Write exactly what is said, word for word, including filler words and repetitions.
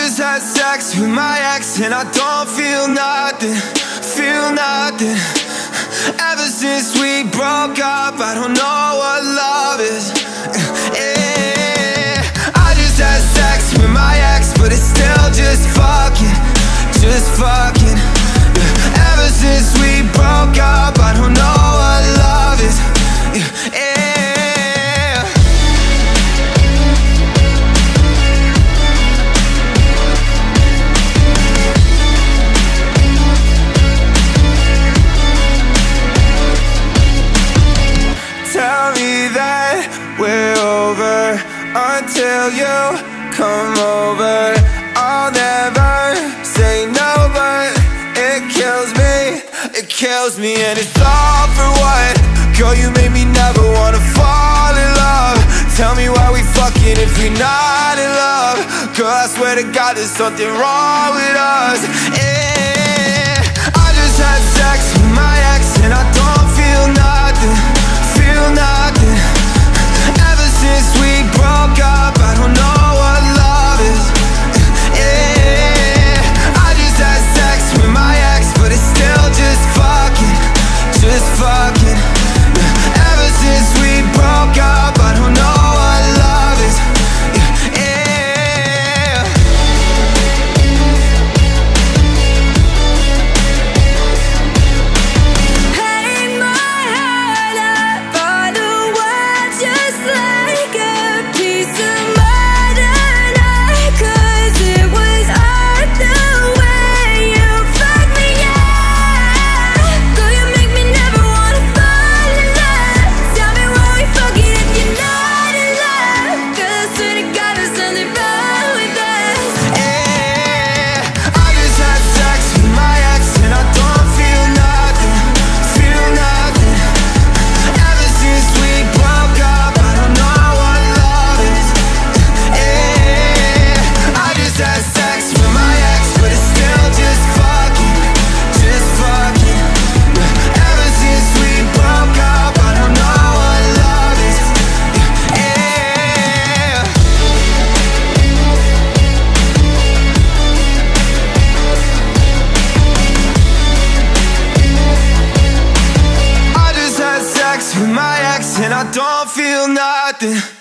just had sex with my ex and I don't feel nothing, feel nothing. Ever since we broke up, I don't know what love is. Yeah. I just had sex with my ex, but it's still just fucking, just fucking. Ever since we broke up, I don't know what love is. Yeah. Tell me that we're over until you come over. I'll never say no, but it kills me, it kills me. And it's all for what? Girl, you made me never wanna fall in love. Tell me why we fucking if we're not in love. Girl, I swear to God there's something wrong with us. Yeah. I just had sex with my ex and I don't feel nothing, feel nothing. Ever since we broke up, I don't know what love is. Yeah. I just had sex with my ex, but it's still just fucking, just fucking. Ever since we broke up, I don't know what love is. Yeah. Hang my heart up on the wall just like a piece of modern art. 'Cause it was all the way you fucked me up. Girl, you make me never wanna fall in love. Tell me why we fucking if you're not in love. Girl, I swear to God there's something wrong with us. Yeah. I just had sex with my ex and I don't feel nothing, feel nothing. Ever since we broke up, I don't know what love is. Yeah. I just had sex with my ex, but it's still just fucking, just fucking. Ever since we broke up, I don't know what love is. Yeah. I just had sex with my ex and I don't feel nothing.